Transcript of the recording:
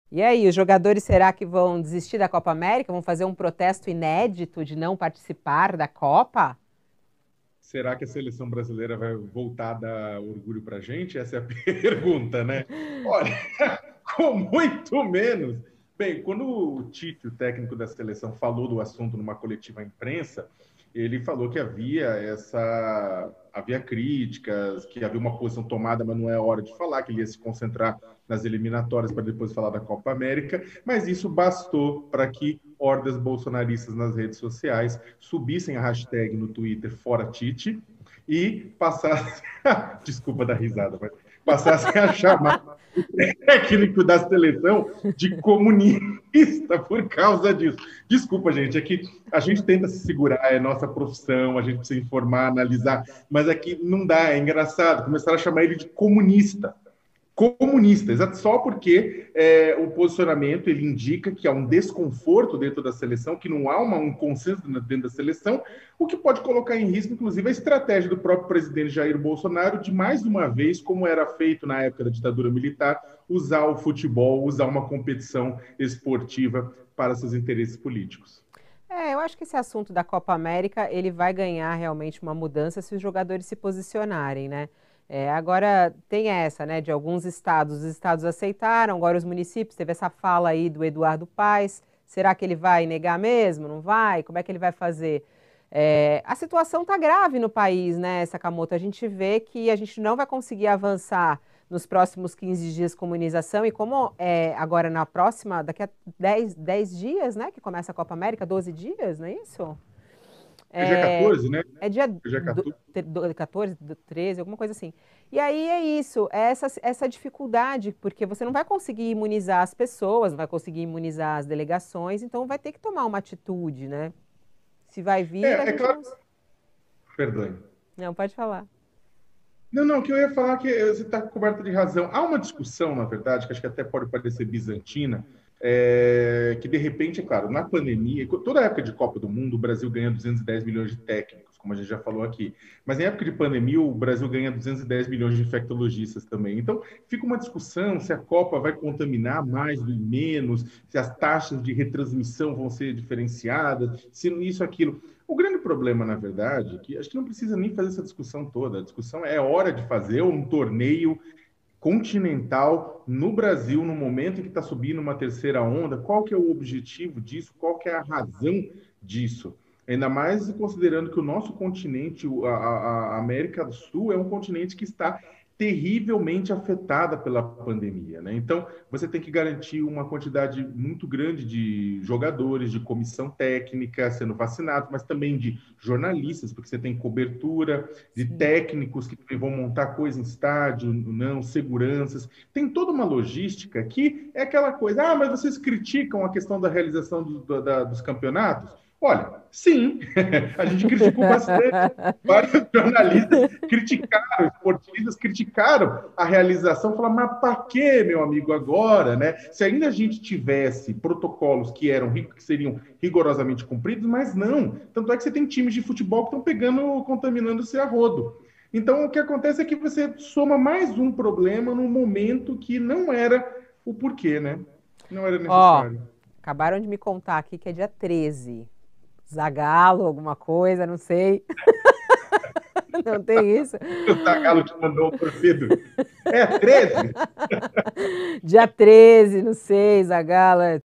E aí, os jogadores será que vão desistir da Copa América? Vão fazer um protesto inédito de não participar da Copa? Será que a seleção brasileira vai voltar a dar orgulho para a gente? Essa é a pergunta, né? Olha, com muito menos. Bem, quando o Tite, o técnico da seleção, falou do assunto numa coletiva à imprensa, ele falou que havia críticas, que havia uma posição tomada, mas não é hora de falar, que ele ia se concentrar nas eliminatórias para depois falar da Copa América, mas isso bastou para que hordas bolsonaristas nas redes sociais subissem a hashtag no Twitter Fora Tite e passassem, desculpa da risada, mas passassem a chamar o técnico da seleção de comunista por causa disso. Desculpa, gente, é que a gente tenta se segurar, é nossa profissão, a gente precisa informar, analisar, mas aqui não dá, é engraçado. Começaram a chamar ele de comunista. Comunista, só porque o posicionamento ele indica que há um desconforto dentro da seleção, que não há um consenso dentro da seleção, o que pode colocar em risco, inclusive, a estratégia do próprio presidente Jair Bolsonaro de, mais uma vez, como era feito na época da ditadura militar, usar o futebol, usar uma competição esportiva para seus interesses políticos. Eu acho que esse assunto da Copa América, ele vai ganhar realmente uma mudança se os jogadores se posicionarem, né? Agora tem essa, né, de alguns estados, os estados aceitaram, agora os municípios, teve essa fala aí do Eduardo Paes, será que ele vai negar mesmo? Não vai? Como é que ele vai fazer? A situação está grave no país, né, Sakamoto? A gente vê que a gente não vai conseguir avançar nos próximos 15 dias com imunização e como agora na próxima, daqui a 10 dias, né, que começa a Copa América, 12 dias, não é isso? É dia É, 14, né? é dia É dia 14. 14, 13, alguma coisa assim. E aí é isso, é essa dificuldade, porque você não vai conseguir imunizar as pessoas, não vai conseguir imunizar as delegações, então vai ter que tomar uma atitude, né? Se vai vir, a É gente claro, não. perdão. Não, pode falar. Não, não, que eu ia falar que você está coberta de razão. Há uma discussão, na verdade, que acho que até pode parecer bizantina, que de repente, é claro, na pandemia, toda a época de Copa do Mundo, o Brasil ganha 210 milhões de técnicos, como a gente já falou aqui. Mas em época de pandemia, o Brasil ganha 210 milhões de infectologistas também. Então, fica uma discussão se a Copa vai contaminar mais ou menos, se as taxas de retransmissão vão ser diferenciadas, se isso, aquilo. O grande problema, na verdade, é que acho que não precisa nem fazer essa discussão toda. A discussão é hora de fazer um torneio continental no Brasil, no momento em que está subindo uma terceira onda. Qual que é o objetivo disso? Qual que é a razão disso? Ainda mais considerando que o nosso continente, a América do Sul, é um continente que está terrivelmente afetada pela pandemia, né? Então, você tem que garantir uma quantidade muito grande de jogadores, de comissão técnica sendo vacinados, mas também de jornalistas, porque você tem cobertura, de Sim. técnicos que também vão montar coisa em estádio, não, seguranças. Tem toda uma logística que é aquela coisa, mas vocês criticam a questão da realização dos campeonatos? Olha, sim, a gente criticou bastante. Vários jornalistas criticaram, esportistas criticaram a realização, falaram, mas para que, meu amigo, agora, né? Se ainda a gente tivesse protocolos que seriam rigorosamente cumpridos, mas não. Tanto é que você tem times de futebol que estão pegando, contaminando-se a rodo. Então, o que acontece é que você soma mais um problema num momento que não era o porquê, né? Não era Ó, necessário. acabaram de me contar aqui que é dia 13. Zagalo, alguma coisa, não sei. Não tem isso? O Zagallo te mandou o torpedo. É 13? Dia 13, não sei, Zagalo.